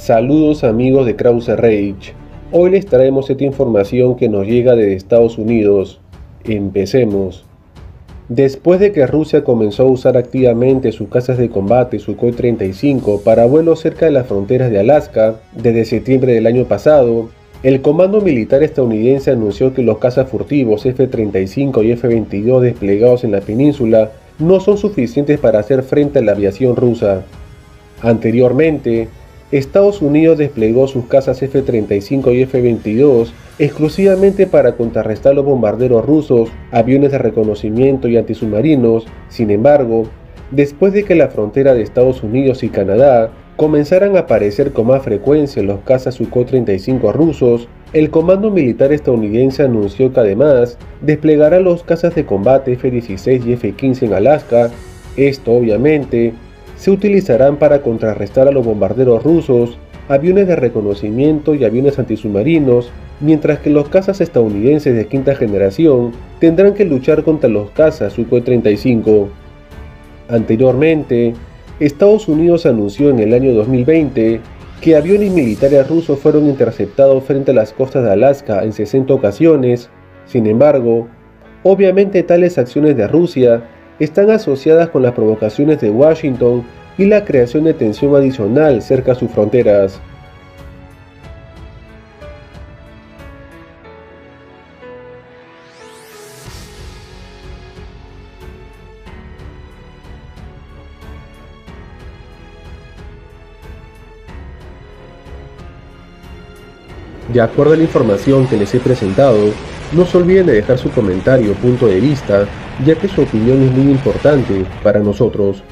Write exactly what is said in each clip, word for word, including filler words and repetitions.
Saludos amigos de Krause Rage. Hoy les traemos esta información que nos llega desde Estados Unidos. Empecemos. Después de que Rusia comenzó a usar activamente sus cazas de combate Sukhoi treinta y cinco para vuelos cerca de las fronteras de Alaska desde septiembre del año pasado, el Comando Militar estadounidense anunció que los cazas furtivos F treinta y cinco y F veintidós desplegados en la península no son suficientes para hacer frente a la aviación rusa. Anteriormente, Estados Unidos desplegó sus cazas F treinta y cinco y F veintidós exclusivamente para contrarrestar los bombarderos rusos, aviones de reconocimiento y antisubmarinos. Sin embargo, después de que la frontera de Estados Unidos y Canadá comenzaran a aparecer con más frecuencia los cazas Sukhoi treinta y cinco rusos, el Comando Militar estadounidense anunció que además desplegará los cazas de combate F dieciséis y F quince en Alaska. Esto obviamente se utilizarán para contrarrestar a los bombarderos rusos, aviones de reconocimiento y aviones antisubmarinos, mientras que los cazas estadounidenses de quinta generación tendrán que luchar contra los cazas Sukhoi treinta y cinco. Anteriormente, Estados Unidos anunció en el año dos mil veinte que aviones militares rusos fueron interceptados frente a las costas de Alaska en sesenta ocasiones. Sin embargo, obviamente tales acciones de Rusia están asociadas con las provocaciones de Washington y la creación de tensión adicional cerca a sus fronteras. De acuerdo a la información que les he presentado, no se olviden de dejar su comentario o punto de vista, ya que su opinión es muy importante para nosotros.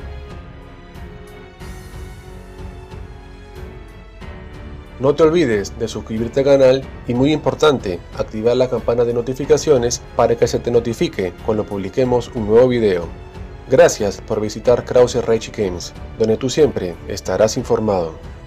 No te olvides de suscribirte al canal y, muy importante, activar la campana de notificaciones para que se te notifique cuando publiquemos un nuevo video. Gracias por visitar Krause Rage Games, donde tú siempre estarás informado.